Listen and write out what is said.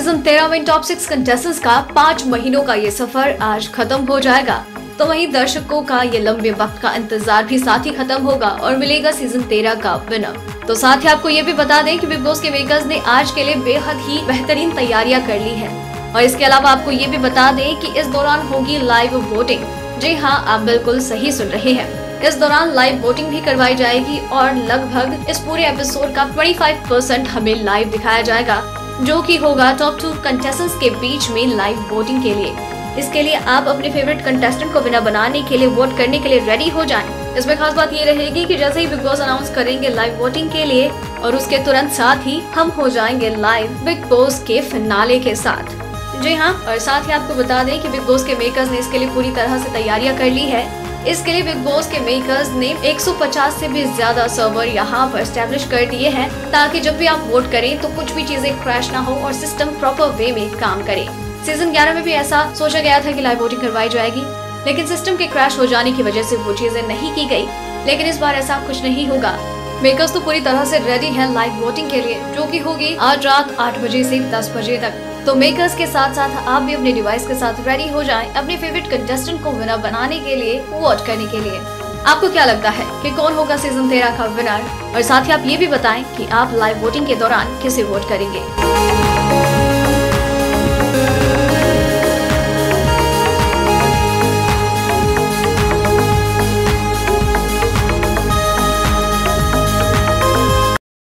Season 13 में top 6 contestants का 5 महीनों का ये सफर आज खत्म हो जाएगा। तो वहीं दर्शकों का ये लंबे वक्त का इंतजार भी साथ ही खत्म होगा और मिलेगा सीजन 13 का विनर। तो साथ ही आपको ये भी बता दें कि बिग बॉस के मेकर्स ने आज के लिए बेहद ही बेहतरीन तैयारियां कर ली है। और इसके अलावा आपको ये भी बता दें कि इस दौरान होगी लाइव वोटिंग। जी हाँ, आप बिल्कुल सही सुन रहे हैं। इस दौरान लाइव वोटिंग भी करवाई जाएगी और लगभग इस पूरे एपिसोड का 25% हमें लाइव दिखाया जाएगा, जो कि होगा टॉप 2 कंटेस्टेंट्स के बीच में लाइव वोटिंग के लिए। इसके लिए आप अपने फेवरेट कंटेस्टेंट को विनर बनाने के लिए वोट करने के लिए रेडी हो जाएं। इसमें खास बात ये रहेगी कि जैसे ही बिग बॉस अनाउंस करेंगे लाइव वोटिंग के लिए और उसके तुरंत साथ ही हम हो जाएंगे लाइव बिग बॉस के फिनाले के साथ। जी हाँ, और साथ ही आपको बता दें कि बिग बॉस के मेकर्स ने इसके लिए पूरी तरह से तैयारियां कर ली है। इसके लिए बिग बॉस के मेकर्स ने 150 से भी ज्यादा सर्वर यहाँ पर एस्टेब्लिश कर दिए हैं, ताकि जब भी आप वोट करें तो कुछ भी चीजें क्रैश ना हो और सिस्टम प्रॉपर वे में काम करे। सीजन 11 में भी ऐसा सोचा गया था कि लाइव वोटिंग करवाई जाएगी, लेकिन सिस्टम के क्रैश हो जाने की वजह से वो चीजें नहीं की गई। लेकिन इस बार ऐसा कुछ नहीं होगा। मेकर्स तो पूरी तरह से रेडी हैं लाइव वोटिंग के लिए, जो कि होगी आज रात 8 बजे से 10 बजे तक। तो मेकर्स के साथ साथ आप भी अपने डिवाइस के साथ रेडी हो जाएं अपने फेवरेट कंटेस्टेंट को विनर बनाने के लिए, वोट करने के लिए। आपको क्या लगता है कि कौन होगा सीजन 13 का विनर? और साथ ही आप ये भी बताएं कि आप लाइव वोटिंग के दौरान किसे वोट करेंगे।